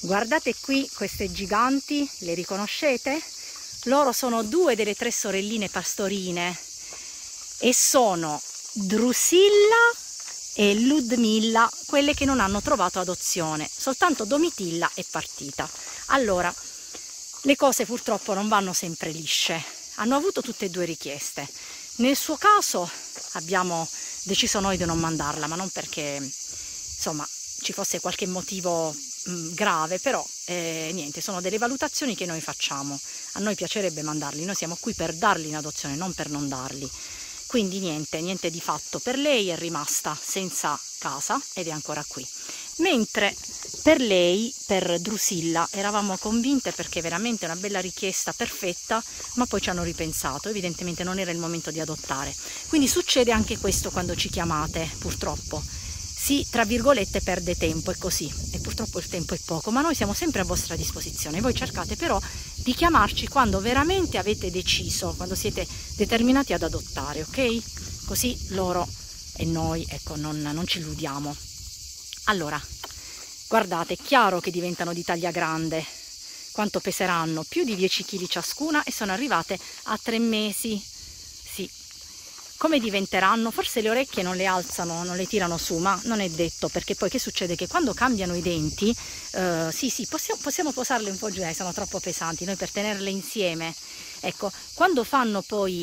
Guardate qui queste giganti, le riconoscete? Loro sono 2 delle 3 sorelline pastorine e sono Drusilla e Ludmilla, quelle che non hanno trovato adozione. Soltanto Domitilla è partita. Allora, le cose purtroppo non vanno sempre lisce. Hanno avuto tutte e 2 richieste. Nel suo caso abbiamo deciso noi di non mandarla, ma non perché insomma ci fosse qualche motivo grave, però niente, sono delle valutazioni che noi facciamo. A noi piacerebbe mandarli, noi siamo qui per darli in adozione, non per non darli. Quindi niente di fatto. Per lei è rimasta senza casa ed è ancora qui. Mentre per lei, per Drusilla, eravamo convinte perché veramente è una bella richiesta, perfetta, ma poi ci hanno ripensato, evidentemente non era il momento di adottare. Quindi succede anche questo quando ci chiamate, purtroppo. Si, tra virgolette, perde tempo, è così, e purtroppo il tempo è poco, ma noi siamo sempre a vostra disposizione. Voi cercate però di chiamarci quando veramente avete deciso, quando siete determinati ad adottare, ok? Così loro e noi, ecco, non ci illudiamo. Allora, guardate, è chiaro che diventano di taglia grande. Quanto peseranno? Più di 10 kg ciascuna e sono arrivate a 3 mesi. Sì. Come diventeranno? Forse le orecchie non le alzano, non le tirano su, ma non è detto, perché poi che succede? Che quando cambiano i denti, sì, possiamo posarle un po' giù, sono troppo pesanti, noi per tenerle insieme. Ecco, quando fanno poi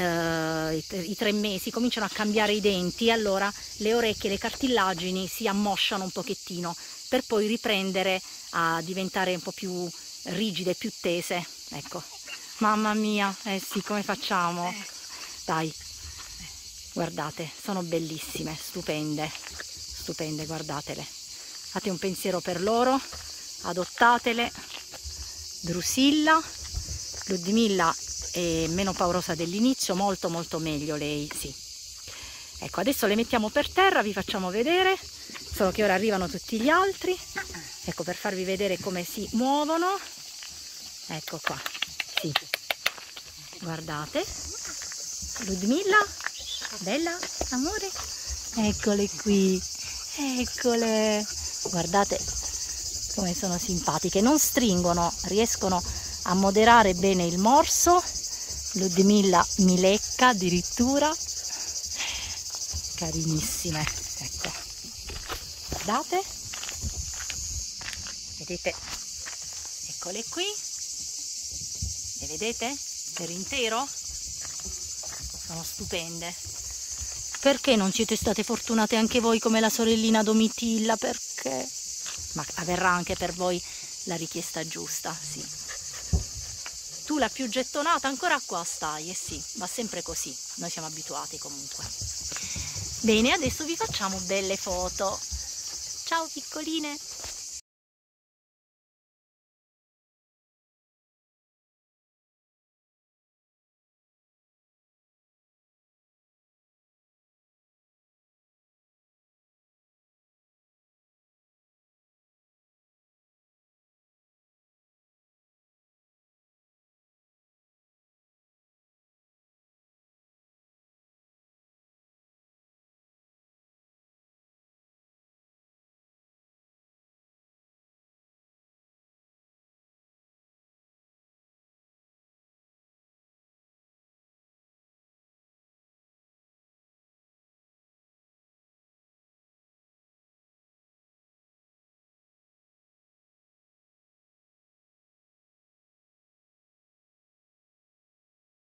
i 3 mesi, cominciano a cambiare i denti, allora le orecchie, le cartilagini si ammosciano un pochettino, per poi riprendere a diventare un po' più rigide, più tese. Ecco, mamma mia, sì, come facciamo? Dai. Guardate, sono bellissime, stupende, guardatele. Fate un pensiero per loro, adottatele. Drusilla, Ludmilla è meno paurosa dell'inizio, molto meglio lei, sì. Ecco, adesso le mettiamo per terra, vi facciamo vedere, solo che ora arrivano tutti gli altri. Ecco, per farvi vedere come si muovono. Ecco qua, sì. Guardate, Ludmilla. Bella, amore, eccole qui, eccole, guardate come sono simpatiche, non stringono, riescono a moderare bene il morso. Ludmilla mi lecca addirittura, carinissime, ecco, guardate, vedete, eccole qui, le vedete per intero? Sono stupende. Perché non siete state fortunate anche voi come la sorellina Domitilla? Perché? Ma avverrà anche per voi la richiesta giusta, sì. Tu la più gettonata ancora qua stai, eh sì, va sempre così, noi siamo abituati comunque. Bene, adesso vi facciamo belle foto. Ciao piccoline!